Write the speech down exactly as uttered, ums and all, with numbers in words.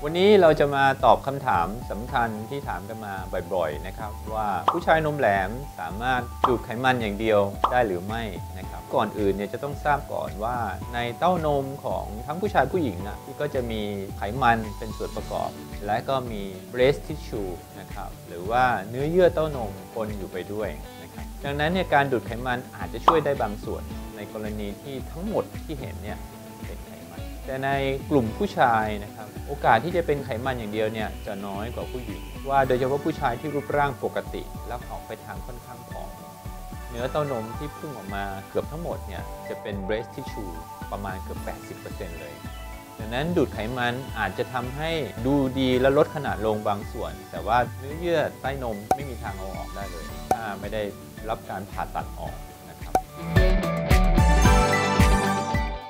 วันนี้เราจะมาตอบคำถามสำคัญที่ถามกันมาบ่อยๆนะครับว่าผู้ชายนมแหลมสามารถดูดไขมันอย่างเดียวได้หรือไม่นะครับก่อนอื่นเนี่ยจะต้องทราบก่อนว่าในเต้านมของทั้งผู้ชายผู้หญิงนะก็จะมีไขมันเป็นส่วนประกอบและก็มี breast tissue นะครับหรือว่าเนื้อเยื่อเต้านมปนอยู่ไปด้วยนะครับดังนั้นเนี่ยการดูดไขมันอาจจะช่วยได้บางส่วนในกรณีที่ทั้งหมดที่เห็นเนี่ยเป็นไขมันแต่ในกลุ่มผู้ชายนะครับโอกาสที่จะเป็นไขมันอย่างเดียวเนี่ยจะน้อยกว่าผู้หญิงว่าโดยเฉพาะผู้ชายที่รูปร่างปกติแล้วออกไปทางค่อนข้างผอมเนื้อเต้านมที่พุ่งออกมาเกือบทั้งหมดเนี่ยจะเป็น breast tissue ประมาณเกือบ แปดสิบเปอร์เซ็นต์ เลยดังนั้นดูดไขมันอาจจะทำให้ดูดีและลดขนาดลงบางส่วนแต่ว่าเนื้อเยื่อใต้นมไม่มีทางเอาออกได้เลยถ้าไม่ได้รับการผ่าตัดออกนะครับ